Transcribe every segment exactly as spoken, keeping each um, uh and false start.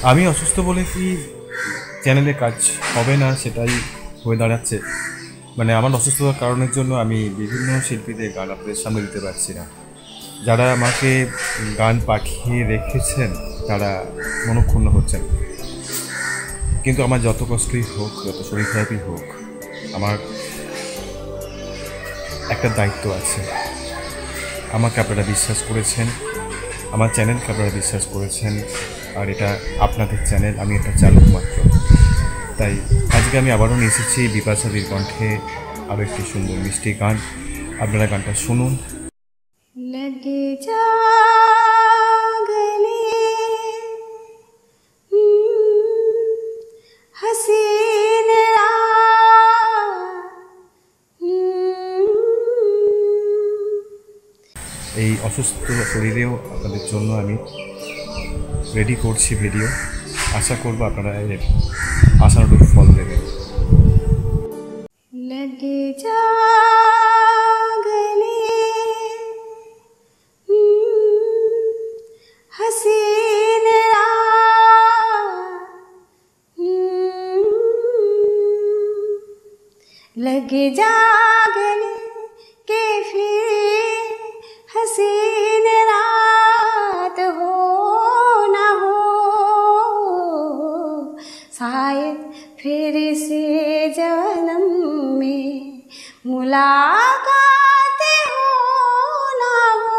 আমি অসুস্থ বলে কি চ্যানেলে কাজ হবে না সেটাই হয়ে দাঁড়াচ্ছে। মানে আমার অসুস্থতার কারণের জন্য আমি বিভিন্ন শিল্পীদের গান আপনাদের সামনে দিতে পারছি না। যারা আমাকে গান পাঠিয়ে রেখেছেন তারা মনক্ষুণ্ণ হচ্ছেন, কিন্তু আমার যত কষ্টই হোক, যত শরীর খারাপই হোক, আমার একটা দায়িত্ব আছে। আমাকে আপনারা বিশ্বাস করেছেন, আমার চ্যানেলকে আপনারা বিশ্বাস করেছেন, আর এটা আপনাদের চ্যানেল, আমি এটা চালক মাত্র। তাই আজকে আমি আবারও নিয়ে এসেছি বিপাশাদির কণ্ঠে আরও একটি সুন্দর মিষ্টি গান। আপনারা গানটা শুনুন। लगे जा गले हसीन এই অসুস্থ শরীরেও আপনাদের জন্য আমি রেডি করছি ভিডিও। আশা করব আপনারা এর আশানুরূপ ফল দেবেন। लगे जा गले हसीन लगे जा गले के फिर हसीन रात हो ना हो, शायद फिर से जन्म में मुलाकात हो ना हो।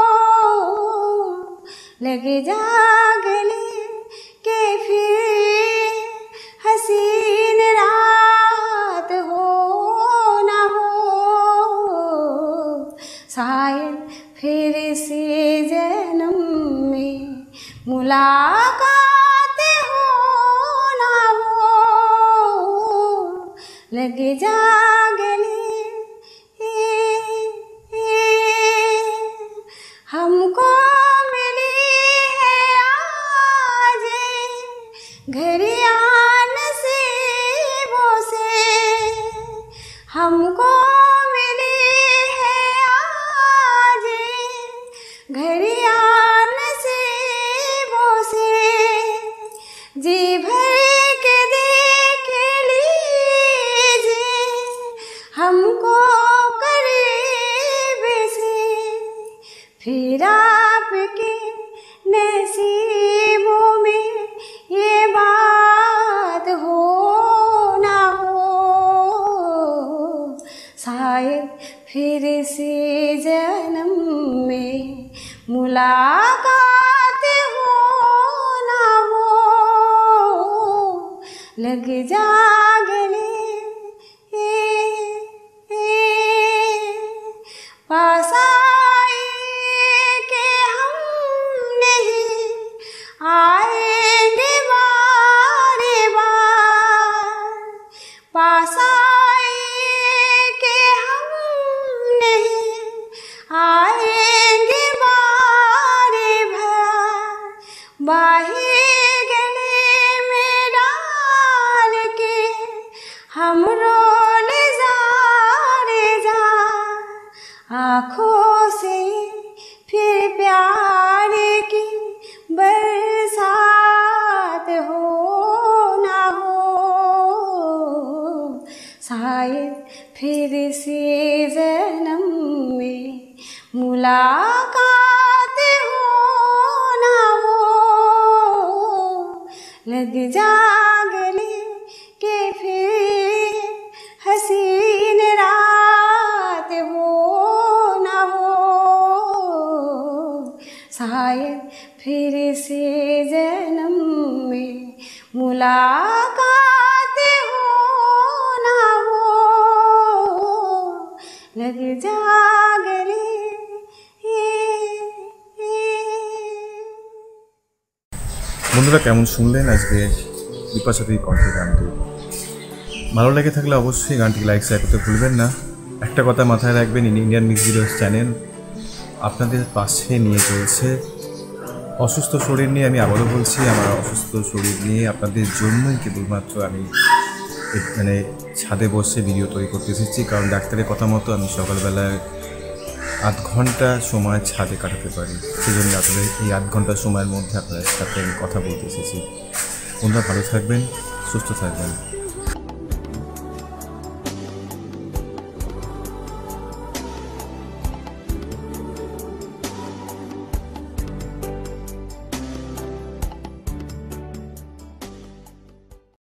लगे जा गले के फिर हसीन रात हो ना हो, शायद फिर से जन्म में मुलाकात हो ना हो। लगे जा गले हमको मिली है आज घड़ियां नसीबों से, हमको मिली है आज घड़ियां नसीबों से। जी भर के देख लीजिए हमको करीब से, फिर आपके नसीबों में ये बात हो ना हो, शायद फिर से जन्म में मुलाकात हो ना हो। लग जा गले पास के हम नहीं आएंगे बारे बार, पास के हम नहीं आएंगे बारे बार। बाही गले में डाल के हम रोल ज़ारे जा, आँखों से फिर प्यार की बरसात हो ना हो, शायद फिर से जन्म में मुलाकात हो ना हो। लग जा गले के फिर हसीन रात हो ना हो, शायद फिर से जन्म में मुलाकात हो ना हो। लग जा गले বন্ধুরা, কেমন শুনলেন আজকে বিপাশাদির কণ্ঠে গানটি? ভালো লেগে থাকলে অবশ্যই গানটি লাইক শেয়ার করতে ভুলবেন না। একটা কথা মাথায় রাখবেন, ইন্ডিয়ান মিক্স ভিডিওস চ্যানেল আপনাদের পাশে নিয়ে চলছে। অসুস্থ শরীর নিয়ে আমি আবারও বলছি, আমার অসুস্থ শরীর নিয়ে আপনাদের জন্যই কেবলমাত্র আমি মানে ছাদে বসে ভিডিও তৈরি করতে এসেছি। কারণ ডাক্তারের কথা মতো আমি সকালবেলায় আধ ঘন্টা সময় ছাদে কাটাতে পারি, সেই জন্য আপনাদের এই আধ ঘন্টা সময়ের মধ্যে আপনাদের সাথে আমি কথা বলতে এসেছি। বন্ধুরা ভালো থাকবেন, সুস্থ থাকবেন।